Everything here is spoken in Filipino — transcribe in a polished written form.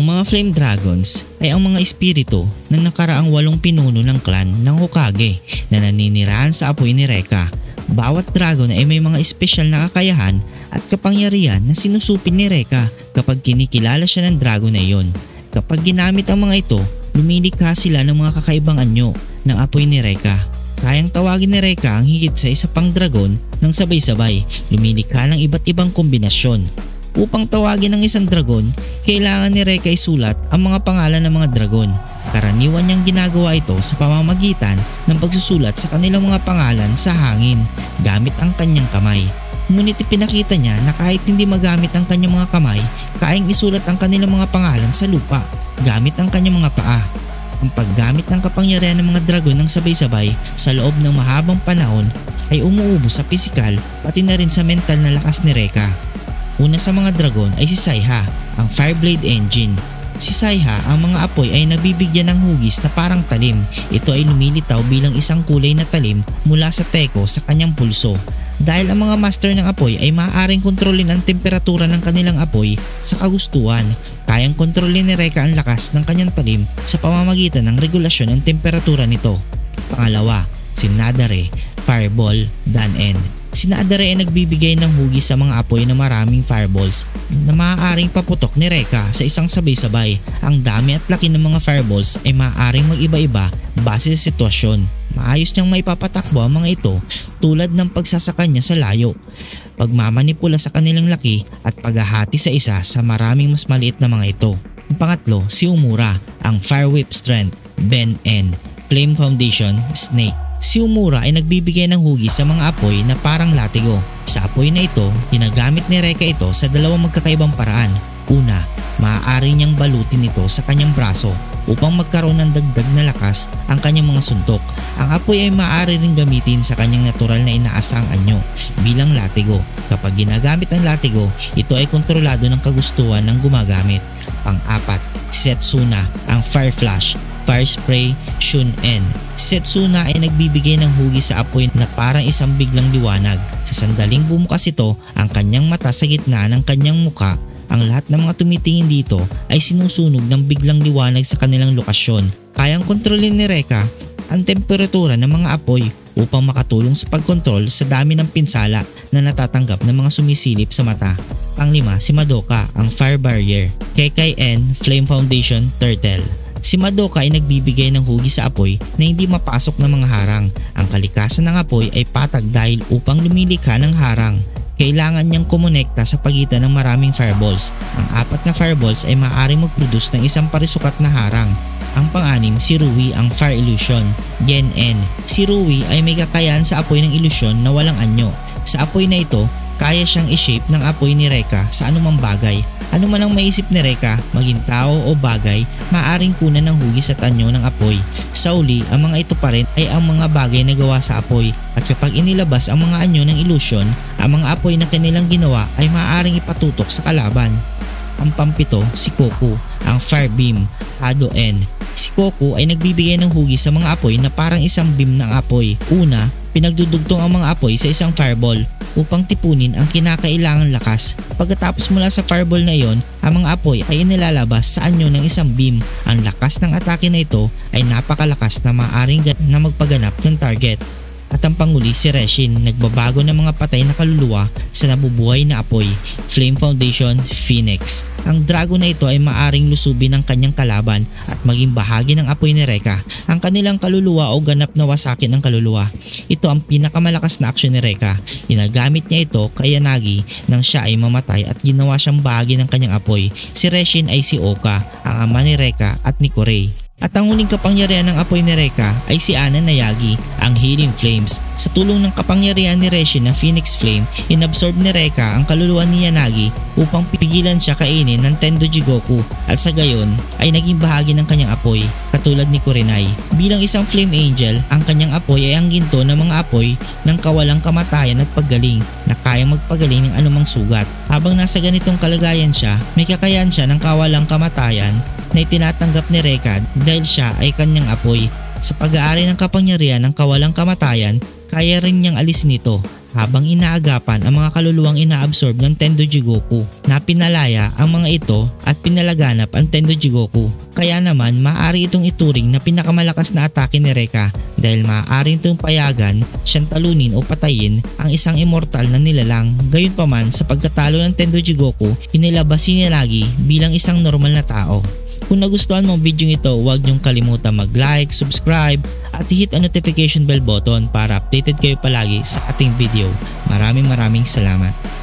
Ang mga Flame Dragons ay ang mga espiritu ng nakaraang 8 pinuno ng clan ng Hokage na naninirahan sa apoy ni Reka. Bawat dragon ay may mga espesyal na kakayahan at kapangyarihan na sinusupin ni Reka kapag kinikilala siya ng dragon na iyon. Kapag ginamit ang mga ito, lumilikha sila ng mga kakaibang anyo ng apoy ni Reka. Kayang tawagin ni Reka ang higit sa isa pang dragon ng sabay-sabay, lumilikha ng iba't ibang kombinasyon. Upang tawagin ng isang dragon, kailangan ni Reka isulat ang mga pangalan ng mga dragon. Karaniwan niyang ginagawa ito sa pamamagitan ng pagsusulat sa kanilang mga pangalan sa hangin gamit ang kanyang kamay. Ngunit ipinakita niya na kahit hindi magamit ang kanyang mga kamay, kayang isulat ang kanilang mga pangalan sa lupa gamit ang kanyang mga paa. Ang paggamit ng kapangyarihan ng mga dragon ng sabay-sabay sa loob ng mahabang panahon ay umuubos sa pisikal pati na rin sa mental na lakas ni Reka. Una sa mga dragon ay si Saiha, ang Fireblade Engine. Si Saiha, ang mga apoy ay nabibigyan ng hugis na parang talim. Ito ay lumilitaw bilang isang kulay na talim mula sa teko sa kanyang pulso. Dahil ang mga master ng apoy ay maaaring kontrolin ang temperatura ng kanilang apoy sa kagustuhan, kayang kontrolin ni Reka ang lakas ng kanyang talim sa pamamagitan ng regulasyon ng temperatura nito. Pangalawa, si Nadare, Fireball Dan-en. Si Nadare ay nagbibigay ng hugis sa mga apoy na maraming fireballs na maaaring paputok ni Reka sa isang sabay-sabay. Ang dami at laki ng mga fireballs ay maaaring mag-iba-iba base sa sitwasyon. Maayos niyang maipapatakbo ang mga ito tulad ng pagsasaka niya sa layo, pagmamanipula sa kanilang laki at paghahati sa isa sa maraming mas maliit na mga ito. Ang pangatlo, si Umura, ang Fire Whip Strength, Ben-en, Flame Foundation, Snake. Si Umura ay nagbibigay ng hugis sa mga apoy na parang latigo. Sa apoy na ito, ginagamit ni Reka ito sa dalawang magkakaibang paraan. Una, maaari niyang balutin ito sa kanyang braso upang magkaroon ng dagdag na lakas ang kanyang mga suntok. Ang apoy ay maaari rin gamitin sa kanyang natural na inaasang anyo bilang latigo. Kapag ginagamit ang latigo, ito ay kontrolado ng kagustuhan ng gumagamit. Pang-apat, si Setsuna, ang Fire Flash, Fire Spray, Shun-en. Si Setsuna ay nagbibigay ng hugis sa apoy na parang isang biglang liwanag. Sa sandaling bumukas ito, ang kanyang mata sa gitna ng kanyang muka, ang lahat ng mga tumitingin dito ay sinusunog ng biglang liwanag sa kanilang lokasyon. Kayang kontrolin ni Reka ang temperatura ng mga apoy upang makatulong sa pagkontrol sa dami ng pinsala na natatanggap ng mga sumisilip sa mata. Panglima, si Madoka, ang Fire Barrier, KKN Flame Foundation Turtle. Si Madoka ay nagbibigay ng hugis sa apoy na hindi mapasok ng mga harang. Ang kalikasan ng apoy ay patag dahil upang lumilikha ng harang, kailangan niyang kumonekta sa pagitan ng maraming fireballs. Ang 4 na fireballs ay maaaring mag-produce ng isang parisukat na harang. Ang pang-anim, si Rui, ang Fire Illusion, Gen-en. Si Rui ay may kakayahan sa apoy ng ilusyon na walang anyo. Sa apoy na ito, kaya siyang i-shape ng apoy ni Reka sa anumang bagay. Ano man ang maisip ni Reka, maging tao o bagay, maaaring kunan ng hugis at anyo ng apoy. Sa uli, ang mga ito pa rin ay ang mga bagay na gawa sa apoy. At kapag inilabas ang mga anyo ng ilusyon, ang mga apoy na kanilang ginawa ay maaaring ipatutok sa kalaban. Ang pampito, si Koku, ang Fire Beam, Hado-en. Si Koku ay nagbibigay ng hugis sa mga apoy na parang isang beam ng apoy. Una, pinagdudugtong ang mga apoy sa isang fireball upang tipunin ang kinakailangang lakas. Pagkatapos mula sa fireball na iyon, ang mga apoy ay inilalabas sa anyo ng isang beam. Ang lakas ng atake na ito ay napakalakas na maaaring na magpaganap ng target. At ang panguli, si Reshin, nagbabago ng mga patay na kaluluwa sa nabubuhay na apoy, Flame Foundation Phoenix. Ang dragon na ito ay maaring lusubin ng kanyang kalaban at maging bahagi ng apoy ni Reka. Ang kanilang kaluluwa o ganap na wasakin ng kaluluwa. Ito ang pinakamalakas na aksyon ni Reka. Ginagamit niya ito kay Yanagi nang siya ay mamatay at ginawa siyang bahagi ng kanyang apoy. Si Reshin ay si Oka, ang ama ni Reka at ni Korei. At ang huling kapangyarihan ng apoy ni Reka ay si Ana Nayagi, ang Healing Flames. Sa tulong ng kapangyarihan ni Reshin na Phoenix Flame, inabsorb ni Reka ang kaluluwa ni Yanagi upang pipigilan siya kainin ng Tendoji Goku at sa gayon ay naging bahagi ng kanyang apoy, katulad ni Kurenai. Bilang isang Flame Angel, ang kanyang apoy ay ang ginto ng mga apoy ng kawalang kamatayan at paggaling na kayang magpagaling ng anumang sugat. Habang nasa ganitong kalagayan siya, may kakayahan siya ng kawalang kamatayan na itinatanggap ni Reka dahil siya ay kanyang apoy. Sa pag-aari ng kapangyarihan ng kawalang kamatayan, kaya rin niyang alisin ito habang inaagapan ang mga kaluluwang inaabsorb ng Tendoji Goku na pinalaya ang mga ito at pinalaganap ang Tendoji Goku. Kaya naman maaari itong ituring na pinakamalakas na atake ni Rekka dahil maaari itong payagan siyang talunin o patayin ang isang immortal na nilalang. Gayunpaman sa pagkatalo ng Tendoji Goku, inilabas si Nilagi bilang isang normal na tao. Kung nagustuhan mo ang video ito, huwag niyong kalimutan mag-like, subscribe at hit ang notification bell button para updated kayo palagi sa ating video. Maraming salamat.